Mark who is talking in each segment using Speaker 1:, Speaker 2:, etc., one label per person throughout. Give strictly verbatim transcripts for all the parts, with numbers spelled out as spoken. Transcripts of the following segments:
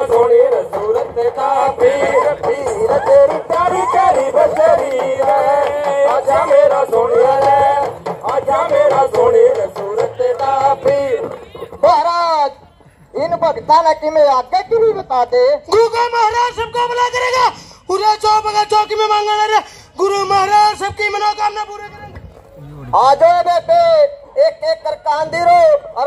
Speaker 1: सोनी सूरत का पीर पीर तेरी प्यारी प्यारी बसरी रे आजा मेरा सोनिया रे आजा मेरा सोनी सूरत का पीर।
Speaker 2: महाराज इन भक्ता ने कि मैं आगे की भी बता दे।
Speaker 3: गुरु का महाराज सबको भला करेगा। पूरे चौक का चौकी में मांगा रहे गुरु महाराज सबकी मनोकामना पूरी करेंगे।
Speaker 2: आ जाओ बेटे एक एक कर कांदिरो और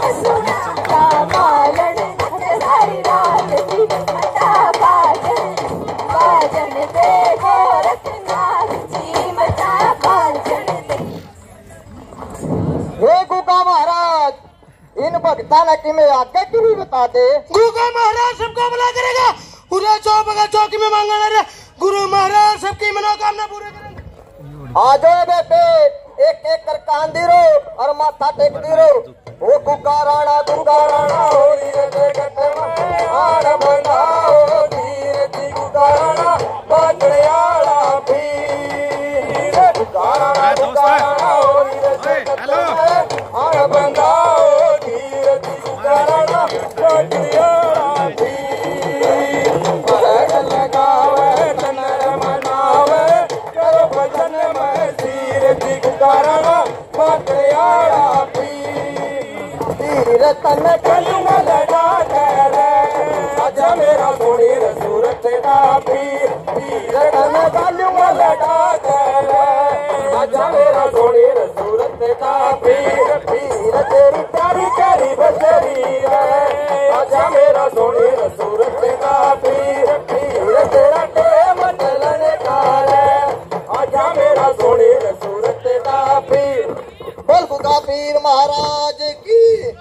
Speaker 2: इन भक्ता ने किमें आगे की भी बता दे।
Speaker 3: गुगा महाराज सबको भला करेगा। पूरे चौक बगा चौकी में मांगना रे गुरु महाराज सबकी मनोकामना पूरे करेंगे।
Speaker 2: आ जाओ बेटे, एक एक कर कान दिरो और माथा टेक दिरो। ओ गुगा राणा गुगा राणा हो नीरज कटम आड़ बनाओ धीर दी गुगा राणा बाजड़ियाला पीर गुगा राणा गुगा राणा हो नीरज कटम आड़ बनाओ धीर दी गुगा राणा बाजड़ियाला पीर भरत लगावे तनर मनावे करो भजन में धीर दी गुगा राणा बाजड़ियाला रतन कलमा लगा कर आजा मेरा सोनी सूरत का पीर पीर रतन कलमा लगा कर आजा मेरा सोनी सूरत का पीर पीर तेरी प्यारी प्यारी बसरी है आजा मेरा सोनी सूरत का पीर पीर तेरा टेम चलने का है आजा मेरा सोनी सूरत का पीर। बोल गुगा पीर महाराज की।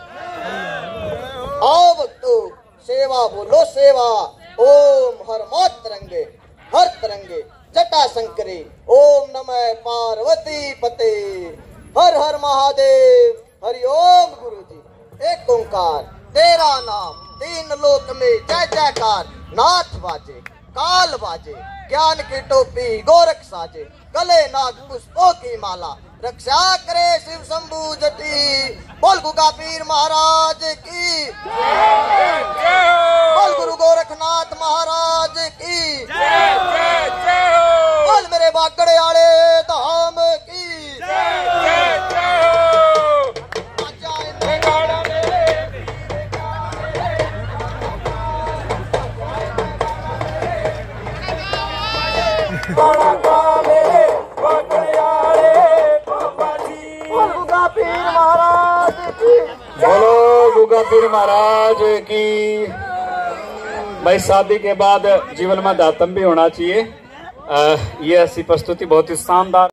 Speaker 2: आओ भक्तों, सेवा बोलो सेवा। ओम हर मात तरंगे हर तरंगे जटा शंकरे ओम नमः पार्वती पते हर हर महादेव हरि ओम गुरु जी। एक ओंकार तेरा नाम तीन लोक में जय जयकार। नाथ बाजे काल बाजे ज्ञान की टोपी गोरख साजे गले नाग पुष्पों की माला रक्षा करे शिव शंभु जटी। बोल गुगा पीर महाराज की। बोल गुरु गोरखनाथ महाराज की। बोल मेरे बागड़े आले धाम की।
Speaker 4: बोलो गुगा पीर महाराज की। भाई शादी के बाद जीवन में दातम भी होना चाहिए। आ, ये ऐसी प्रस्तुति बहुत ही शानदार।